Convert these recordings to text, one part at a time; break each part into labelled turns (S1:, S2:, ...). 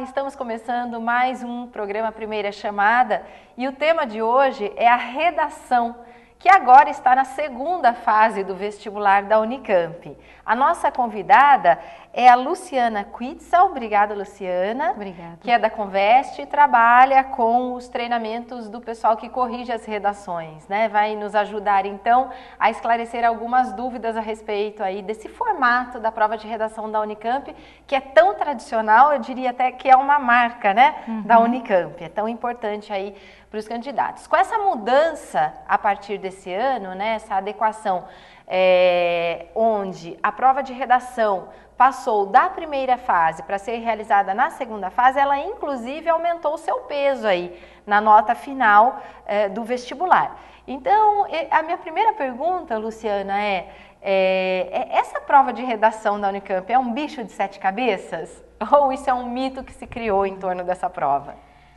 S1: estamos começando mais um programa Primeira Chamada e o tema de hoje é a redação, que agora está na segunda fase do vestibular da Unicamp. A nossa convidada é a Luciana Quitzel. Obrigada, Luciana.
S2: Obrigada.
S1: Que é da Conveste e trabalha com os treinamentos do pessoal que corrige as redações, né? Vai nos ajudar, então, a esclarecer algumas dúvidas a respeito aí desse formato da prova de redação da Unicamp, que é tão tradicional, eu diria até que é uma marca, né, da Unicamp. É tão importante aí para os candidatos. Com essa mudança a partir desse ano, né, essa adequação, onde a prova de redação passou da primeira fase para ser realizada na segunda fase, ela inclusive aumentou o seu peso aí na nota final do vestibular. Então, a minha primeira pergunta, Luciana, essa prova de redação da Unicamp é um bicho de 7 cabeças? Ou isso é um mito que se criou em torno dessa prova?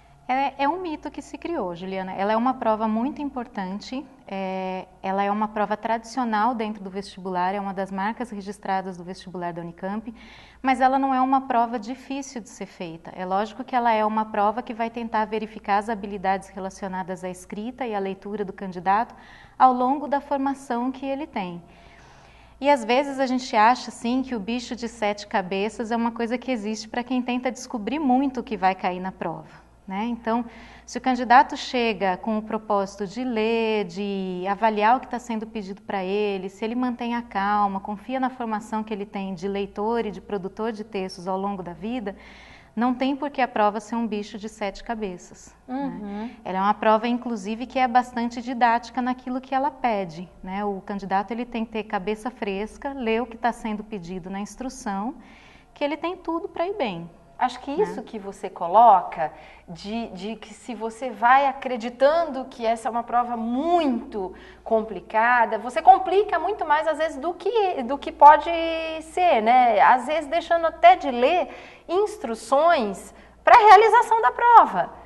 S2: É um mito que se criou, Juliana. Ela é uma prova muito importante, ela é uma prova tradicional dentro do vestibular, é uma das marcas registradas do vestibular da Unicamp, mas ela não é uma prova difícil de ser feita. É lógico que ela é uma prova que vai tentar verificar as habilidades relacionadas à escrita e à leitura do candidato ao longo da formação que ele tem. E às vezes a gente acha assim que o bicho de 7 cabeças é uma coisa que existe para quem tenta descobrir muito o que vai cair na prova. Então, se o candidato chega com o propósito de ler, de avaliar o que está sendo pedido para ele, se ele mantém a calma, confia na formação que ele tem de leitor e de produtor de textos ao longo da vida, não tem por que a prova ser um bicho de 7 cabeças. Ela é uma prova, inclusive, que é bastante didática naquilo que ela pede. O candidato ele tem que ter cabeça fresca, ler o que está sendo pedido na instrução, que ele tem tudo para ir bem.
S1: Acho que isso que você coloca, de que se você vai acreditando que essa é uma prova muito complicada, você complica muito mais, às vezes, do que pode ser, né? Às vezes, deixando até de ler instruções para a realização da prova.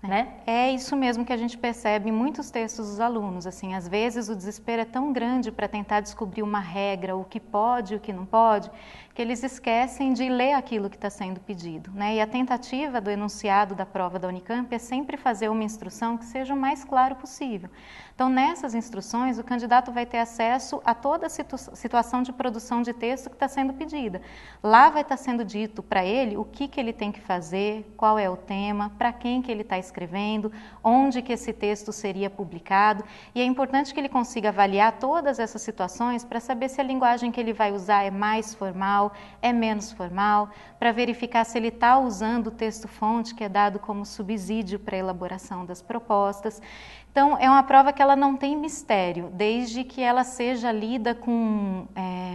S2: É isso mesmo que a gente percebe em muitos textos dos alunos. Assim, às vezes o desespero é tão grande para tentar descobrir uma regra, o que pode e o que não pode, que eles esquecem de ler aquilo que está sendo pedido. E a tentativa do enunciado da prova da Unicamp é sempre fazer uma instrução que seja o mais claro possível. Então, nessas instruções, o candidato vai ter acesso a toda a situação de produção de texto que está sendo pedida. Lá vai estar sendo dito para ele o que ele tem que fazer, qual é o tema, para quem que ele está escrevendo, onde que esse texto seria publicado. E é importante que ele consiga avaliar todas essas situações para saber se a linguagem que ele vai usar é mais formal, é menos formal, para verificar se ele está usando o texto-fonte que é dado como subsídio para a elaboração das propostas. Então, é uma prova que ela não tem mistério, desde que ela seja lida com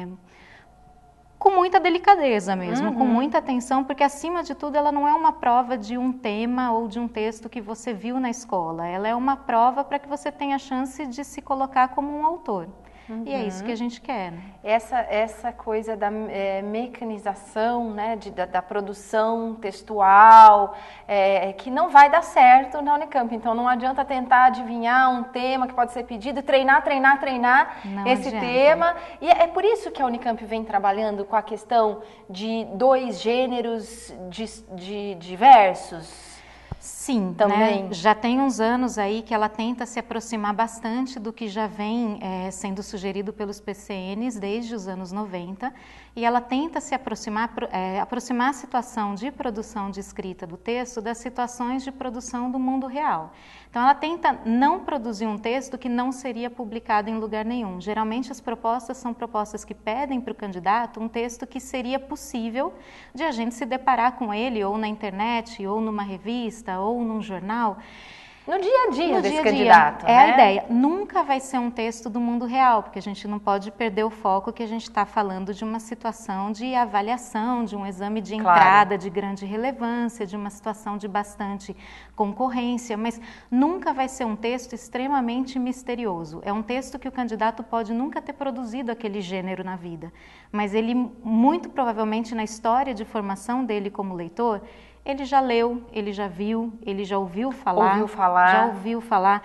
S2: muita delicadeza mesmo, com muita atenção, porque, acima de tudo, ela não é uma prova de um tema ou de um texto que você viu na escola. Ela é uma prova para que você tenha a chance de se colocar como um autor. E é isso que a gente quer.
S1: Essa coisa da mecanização, da produção textual, que não vai dar certo na Unicamp. Então, não adianta tentar adivinhar um tema que pode ser pedido, treinar
S2: Não
S1: esse
S2: adianta.
S1: tema. E é por isso que a Unicamp vem trabalhando com a questão de 2 gêneros diversos.
S2: Sim,
S1: também.
S2: Já tem uns anos aí que ela tenta se aproximar bastante do que já vem sendo sugerido pelos PCNs desde os anos 90, e ela tenta se aproximar a situação de produção de escrita do texto das situações de produção do mundo real. Então, ela tenta não produzir um texto que não seria publicado em lugar nenhum. Geralmente, as propostas são propostas que pedem para o candidato um texto que seria possível de a gente se deparar com ele ou na internet, ou numa revista, ou num jornal.
S1: No dia a dia desse
S2: dia
S1: candidato,
S2: é a ideia. Nunca vai ser um texto do mundo real, porque a gente não pode perder o foco que a gente está falando de uma situação de avaliação, de um exame de entrada de grande relevância, de uma situação de bastante concorrência, mas nunca vai ser um texto extremamente misterioso. É um texto que o candidato pode nunca ter produzido aquele gênero na vida, mas ele, muito provavelmente, na história de formação dele como leitor, ele já leu, ele já viu, ele já ouviu falar.
S1: Já ouviu falar.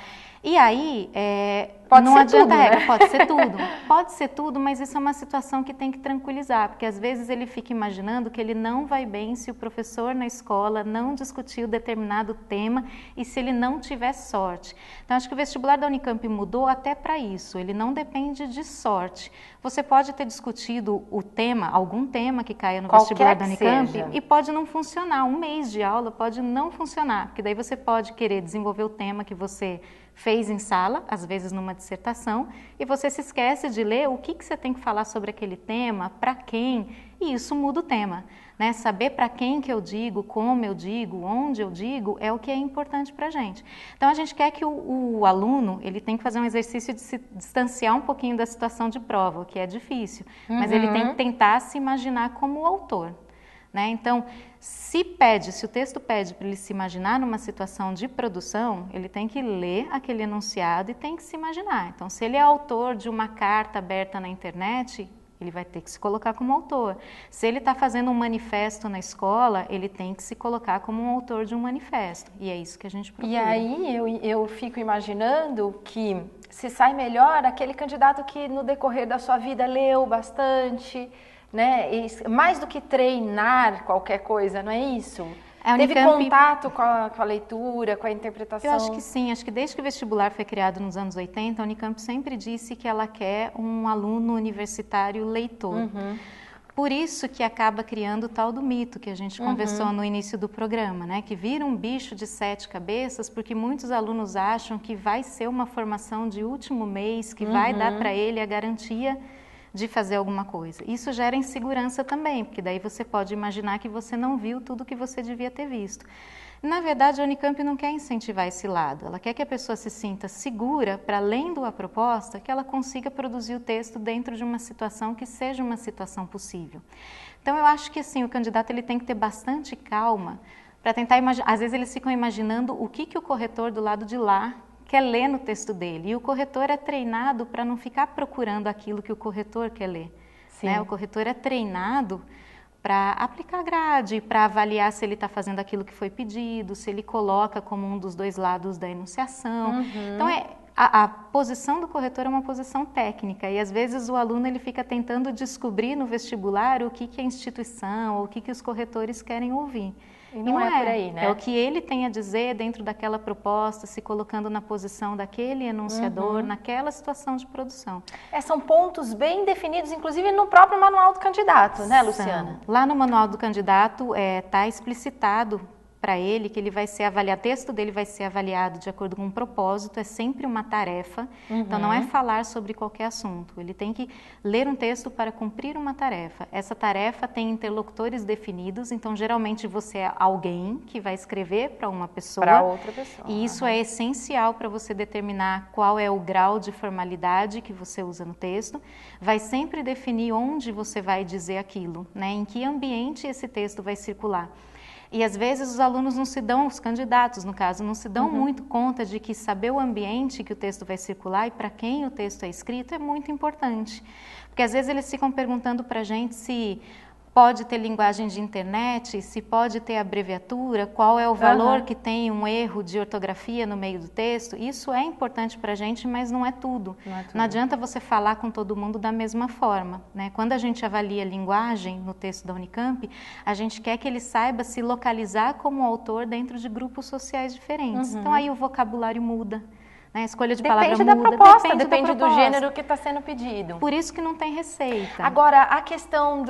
S2: E aí,
S1: Pode
S2: não
S1: ser
S2: adianta
S1: tudo,
S2: regra,
S1: né?
S2: pode ser tudo. Pode ser tudo, mas isso é uma situação que tem que tranquilizar, porque às vezes ele fica imaginando que ele não vai bem se o professor na escola não discutiu determinado tema e se ele não tiver sorte. Então, acho que o vestibular da Unicamp mudou até para isso, ele não depende de sorte. Você pode ter discutido o tema, algum tema que caia no vestibular da Unicamp, e pode não funcionar. Um mês de aula pode não funcionar, porque daí você pode querer desenvolver o tema que você fez em sala, às vezes numa dissertação, e você se esquece de ler o que você tem que falar sobre aquele tema, para quem, e isso muda o tema. Né? Saber para quem que eu digo, como eu digo, onde eu digo, é o que é importante para a gente. Então, a gente quer que o aluno, ele tem que fazer um exercício de se distanciar um pouquinho da situação de prova, o que é difícil, mas ele tem que tentar se imaginar como o autor. Né? Então, se o texto pede para ele se imaginar numa situação de produção, ele tem que ler aquele enunciado e tem que se imaginar. Então, se ele é autor de uma carta aberta na internet, ele vai ter que se colocar como autor. Se ele está fazendo um manifesto na escola, ele tem que se colocar como um autor de um manifesto. E é isso que a gente procura.
S1: E aí eu fico imaginando que se sai melhor aquele candidato que no decorrer da sua vida leu bastante, né? E mais do que treinar qualquer coisa, não é isso? Teve contato com a leitura, com a interpretação?
S2: Eu acho que sim, acho que desde que o vestibular foi criado nos anos 80, a Unicamp sempre disse que ela quer um aluno universitário leitor. Por isso que acaba criando o tal do mito que a gente conversou no início do programa, né? Que vira um bicho de 7 cabeças, porque muitos alunos acham que vai ser uma formação de último mês, que vai dar para ele a garantia de fazer alguma coisa. Isso gera insegurança também, porque daí você pode imaginar que você não viu tudo que você devia ter visto. Na verdade, a Unicamp não quer incentivar esse lado, ela quer que a pessoa se sinta segura para, lendo a proposta, que ela consiga produzir o texto dentro de uma situação que seja uma situação possível. Então, eu acho que assim, o candidato ele tem que ter bastante calma para tentar imaginar. Às vezes eles ficam imaginando o que o corretor do lado de lá quer ler no texto dele. E o corretor é treinado para não ficar procurando aquilo que o corretor quer ler. Né? O corretor é treinado para aplicar grade, para avaliar se ele está fazendo aquilo que foi pedido, se ele coloca como um dos dois lados da enunciação. Então, a posição do corretor é uma posição técnica e às vezes o aluno ele fica tentando descobrir no vestibular o que a instituição ou o que os corretores querem ouvir.
S1: E não é por aí, né?
S2: É o que ele tem a dizer dentro daquela proposta, se colocando na posição daquele enunciador, naquela situação de produção.
S1: São pontos bem definidos, inclusive no próprio manual do candidato, né, Luciana?
S2: Lá no manual do candidato está explicitado para ele que ele vai ser avaliado, o texto dele vai ser avaliado de acordo com um propósito, é sempre uma tarefa, então não é falar sobre qualquer assunto, ele tem que ler um texto para cumprir uma tarefa. Essa tarefa tem interlocutores definidos, então geralmente você é alguém que vai escrever para uma pessoa.
S1: Para outra pessoa.
S2: E isso é essencial para você determinar qual é o grau de formalidade que você usa no texto, vai sempre definir onde você vai dizer aquilo, né? Em que ambiente esse texto vai circular. E às vezes os alunos não se dão, os candidatos no caso, não se dão muito conta de que saber o ambiente que o texto vai circular e para quem o texto é escrito é muito importante. Porque às vezes eles ficam perguntando para a gente se pode ter linguagem de internet, se pode ter abreviatura, qual é o valor que tem um erro de ortografia no meio do texto. Isso é importante para a gente, mas não é tudo. Não adianta você falar com todo mundo da mesma forma. Né? Quando a gente avalia linguagem no texto da Unicamp, a gente quer que ele saiba se localizar como autor dentro de grupos sociais diferentes. Então aí o vocabulário muda. A escolha de palavra muda.
S1: Depende da proposta, depende do gênero que está sendo pedido.
S2: Por isso que não tem receita.
S1: Agora, a questão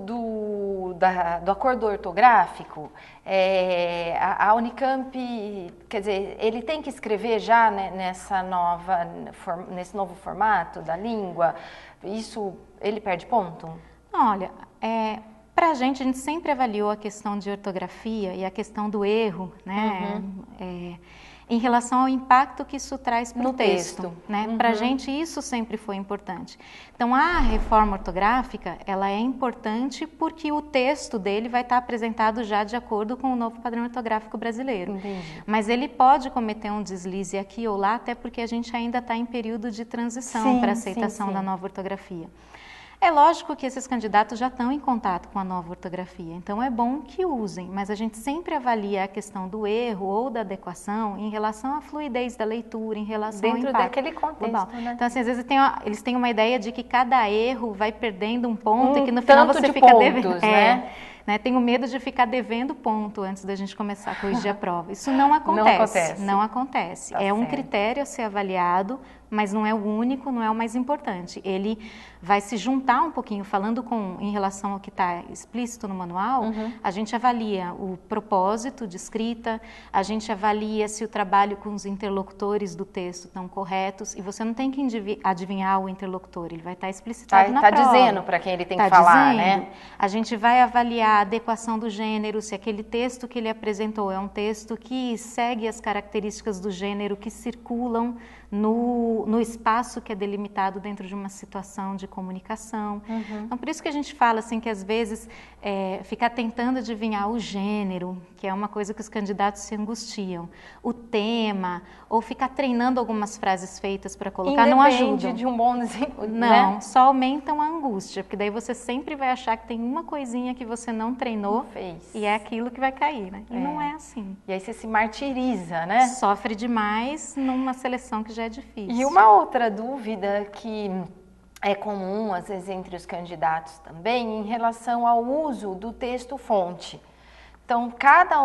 S1: do acordo ortográfico, a Unicamp, quer dizer, ele tem que escrever já nesse novo formato da língua? Isso, ele perde ponto?
S2: Olha, para a gente sempre avaliou a questão de ortografia e a questão do erro, né? Em relação ao impacto que isso traz para o texto. Né? Para a gente isso sempre foi importante. Então a reforma ortográfica ela é importante porque o texto dele vai estar apresentado já de acordo com o novo padrão ortográfico brasileiro.
S1: Entendi.
S2: Mas ele pode cometer um deslize aqui ou lá, até porque a gente ainda está em período de transição para aceitação da nova ortografia. É lógico que esses candidatos já estão em contato com a nova ortografia, então é bom que usem, mas a gente sempre avalia a questão do erro ou da adequação em relação à fluidez da leitura, em relação ao
S1: Dentro
S2: impacto
S1: daquele contexto, né?
S2: Então, assim, às vezes eles têm uma ideia de que cada erro vai perdendo um ponto e que no
S1: tanto
S2: final você
S1: de
S2: fica
S1: pontos,
S2: devendo.
S1: né?
S2: Tenho medo de ficar devendo ponto antes da gente começar a corrigir a prova. Isso não acontece. Não acontece.
S1: Tá
S2: é um
S1: certo.
S2: critério a ser avaliado, mas não é o único, não é o mais importante. Ele vai se juntar um pouquinho, falando em relação ao que está explícito no manual, a gente avalia o propósito de escrita, a gente avalia se o trabalho com os interlocutores do texto estão corretos, e você não tem que adivinhar o interlocutor, ele vai estar explicitado na prova.
S1: Está dizendo para quem ele tem que falar, né?
S2: A gente vai avaliar a adequação do gênero, se aquele texto que ele apresentou é um texto que segue as características do gênero que circulam no espaço que é delimitado dentro de uma situação de comunicação. Então, por isso que a gente fala assim que às vezes ficar tentando adivinhar o gênero, que é uma coisa que os candidatos se angustiam, o tema, ou ficar treinando algumas frases feitas para colocar, não ajuda.
S1: Independe de um bom desempenho,
S2: não,
S1: né?
S2: só aumentam a angústia, porque daí você sempre vai achar que tem uma coisinha que você não treinou e é aquilo que vai cair, né? E não é assim.
S1: E aí você se martiriza, né?
S2: Sofre demais numa seleção que já é difícil.
S1: E uma outra dúvida que é comum, às vezes, entre os candidatos também, em relação ao uso do texto-fonte. Então, cada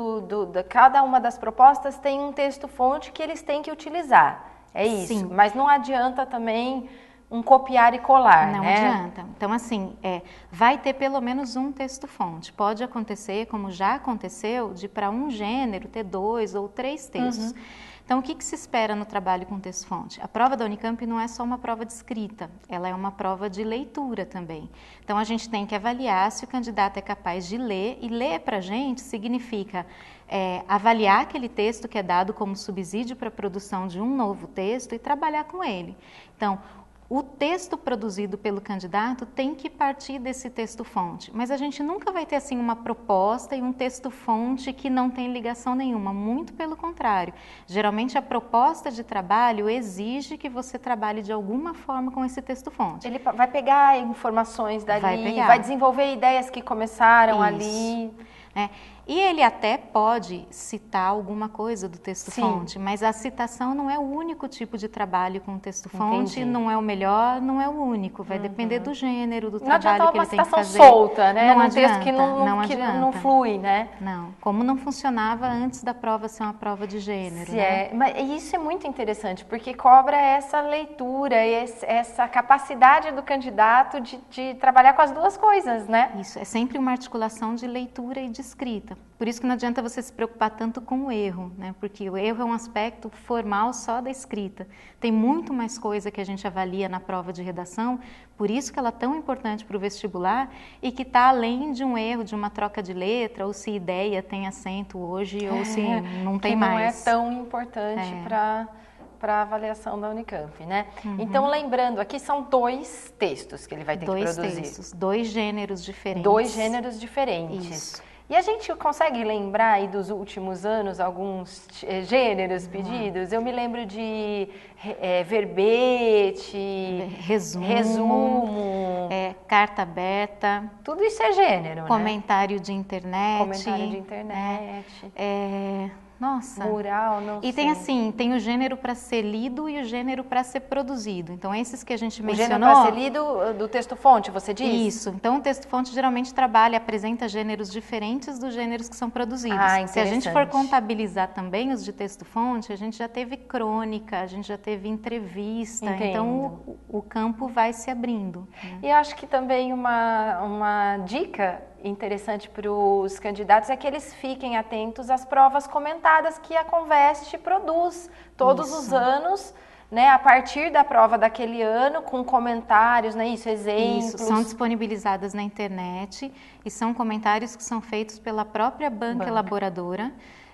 S1: uma das propostas tem um texto-fonte que eles têm que utilizar. É isso.
S2: Sim.
S1: Mas não adianta também um copiar e colar,
S2: não
S1: né?
S2: adianta. Então, assim, vai ter pelo menos um texto-fonte. Pode acontecer, como já aconteceu, de para um gênero ter 2 ou 3 textos. Então, o que se espera no trabalho com texto-fonte? A prova da Unicamp não é só uma prova de escrita, ela é uma prova de leitura também. Então, a gente tem que avaliar se o candidato é capaz de ler, e ler para a gente significa avaliar aquele texto que é dado como subsídio para a produção de um novo texto e trabalhar com ele. Então, o texto produzido pelo candidato tem que partir desse texto-fonte, mas a gente nunca vai ter assim uma proposta e um texto-fonte que não tem ligação nenhuma, muito pelo contrário. Geralmente a proposta de trabalho exige que você trabalhe de alguma forma com esse texto-fonte.
S1: Ele vai pegar informações dali, vai desenvolver ideias que começaram ali.
S2: E ele até pode citar alguma coisa do texto-fonte, mas a citação não é o único tipo de trabalho com texto-fonte, não é o melhor, não é o único, vai depender do gênero, do trabalho que ele tem que fazer.
S1: Não adianta uma citação solta, né?
S2: Não
S1: adianta,
S2: texto
S1: que não flui, né?
S2: Não, como não funcionava antes da prova ser uma prova de gênero.
S1: Mas isso é muito interessante, porque cobra essa leitura, essa capacidade do candidato de trabalhar com as duas coisas, né?
S2: Isso, é sempre uma articulação de leitura e de escrita. Por isso que não adianta você se preocupar tanto com o erro, né? Porque o erro é um aspecto formal só da escrita. Tem muito mais coisa que a gente avalia na prova de redação, por isso que ela é tão importante para o vestibular e que está além de um erro, de uma troca de letra, ou se ideia tem acento hoje, ou se não tem mais.
S1: Não é tão importante para a avaliação da Unicamp, né? Então, lembrando, aqui são 2 textos que ele vai ter que produzir.
S2: 2 textos, 2 gêneros diferentes.
S1: 2 gêneros diferentes.
S2: Isso.
S1: E a gente consegue lembrar aí dos últimos anos alguns gêneros pedidos? Eu me lembro de verbete, resumo,
S2: carta aberta.
S1: Tudo isso é gênero,
S2: comentário de internet.
S1: Comentário de internet.
S2: Nossa.
S1: Mural, não sei.
S2: E tem assim, tem o gênero para ser lido e o gênero para ser produzido. Então, esses que a gente mencionou...
S1: O gênero para ser lido do texto-fonte, você diz?
S2: Isso. Então, o texto-fonte geralmente apresenta gêneros diferentes dos gêneros que são produzidos. Se a gente for contabilizar também os de texto-fonte, a gente já teve crônica, a gente já teve entrevista.
S1: Entendo.
S2: Então, o campo vai se abrindo.
S1: E eu acho que também uma dica interessante para os candidatos é que eles fiquem atentos às provas comentadas que a Conveste produz todos os anos, né, a partir da prova daquele ano, com comentários, né, exemplos.
S2: Isso, são disponibilizadas na internet e são comentários que são feitos pela própria banca elaboradora.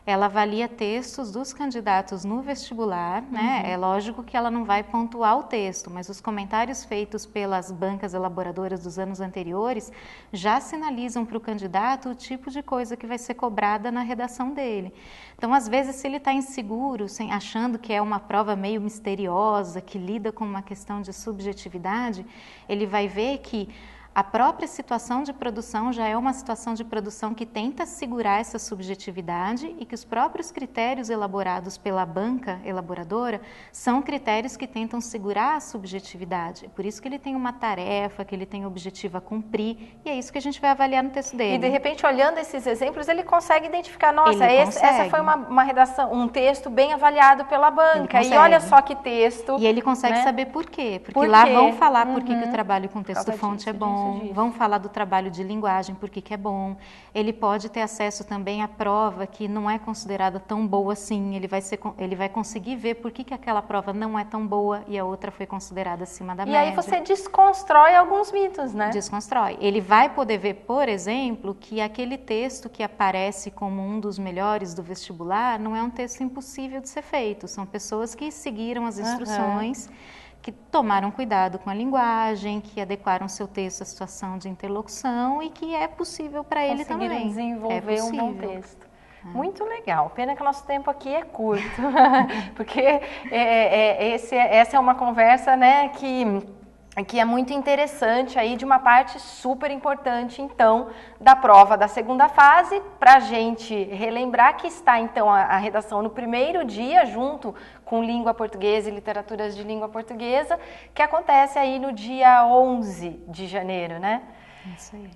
S2: ela avalia textos dos candidatos no vestibular, né? É lógico que ela não vai pontuar o texto, mas os comentários feitos pelas bancas elaboradoras dos anos anteriores já sinalizam para o candidato o tipo de coisa que vai ser cobrada na redação dele. Então, às vezes, se ele está inseguro, achando que é uma prova meio misteriosa, que lida com uma questão de subjetividade, ele vai ver que a própria situação de produção já é uma situação de produção que tenta segurar essa subjetividade e que os próprios critérios elaborados pela banca elaboradora são critérios que tentam segurar a subjetividade. É por isso que ele tem uma tarefa, que ele tem um objetivo a cumprir, e é isso que a gente vai avaliar no texto dele.
S1: E de repente, olhando esses exemplos, ele consegue identificar, nossa, essa foi uma redação, um texto bem avaliado pela banca, e olha só que texto.
S2: E ele consegue saber por quê, porque lá vão falar por que o trabalho com texto-fonte é bom. Vão falar do trabalho de linguagem, por que é bom. Ele pode ter acesso também à prova que não é considerada tão boa assim. Ele vai conseguir ver por que aquela prova não é tão boa e a outra foi considerada acima da média.
S1: E aí você desconstrói alguns mitos, né?
S2: Desconstrói. Ele vai poder ver, por exemplo, que aquele texto que aparece como um dos melhores do vestibular não é um texto impossível de ser feito. São pessoas que seguiram as instruções, que tomaram cuidado com a linguagem, que adequaram seu texto à situação de interlocução e que é possível para ele também.
S1: Conseguiram desenvolver um bom texto. Muito legal. Pena que o nosso tempo aqui é curto, porque essa é uma conversa, né, que é muito interessante aí, de uma parte super importante, então, da prova da segunda fase, para a gente relembrar que está, então, a redação no primeiro dia, junto com língua portuguesa e literaturas de língua portuguesa, que acontece aí no dia 11 de janeiro, né?
S2: Isso aí.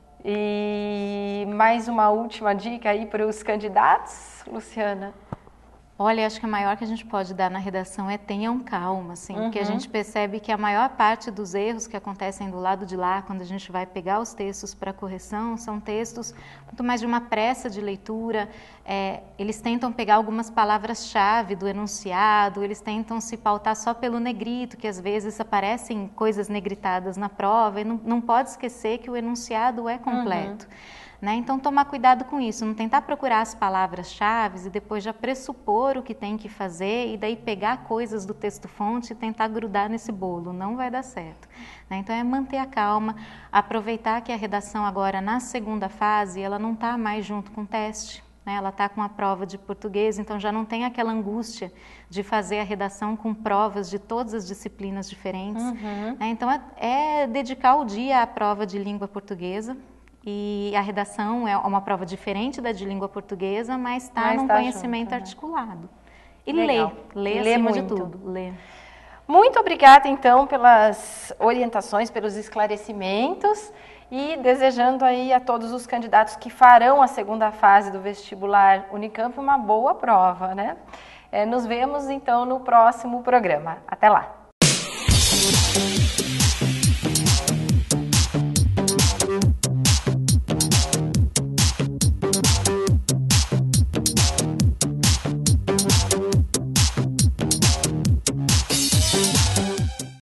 S1: E mais uma última dica aí para os candidatos, Luciana?
S2: Olha, acho que a maior que a gente pode dar na redação é tenham calma, assim, porque a gente percebe que a maior parte dos erros que acontecem do lado de lá, quando a gente vai pegar os textos para correção, são textos muito mais de uma pressa de leitura. Eles tentam pegar algumas palavras-chave do enunciado, eles tentam se pautar só pelo negrito, que às vezes aparecem coisas negritadas na prova, e não pode esquecer que o enunciado é completo. Né? Então, tomar cuidado com isso, não tentar procurar as palavras-chave e depois já pressupor o que tem que fazer e daí pegar coisas do texto-fonte e tentar grudar nesse bolo, não vai dar certo. Né? Então, é manter a calma, aproveitar que a redação agora, na segunda fase, ela não está mais junto com o teste, né? Ela está com a prova de português, então já não tem aquela angústia de fazer a redação com provas de todas as disciplinas diferentes. Né? Então, é dedicar o dia à prova de língua portuguesa. E a redação é uma prova diferente da de língua portuguesa, mas está num conhecimento junto, articulado. E ler acima de tudo. Ler.
S1: Muito obrigada, então, pelas orientações, pelos esclarecimentos e desejando aí a todos os candidatos que farão a segunda fase do vestibular Unicamp uma boa prova, né? Nos vemos, então, no próximo programa. Até lá!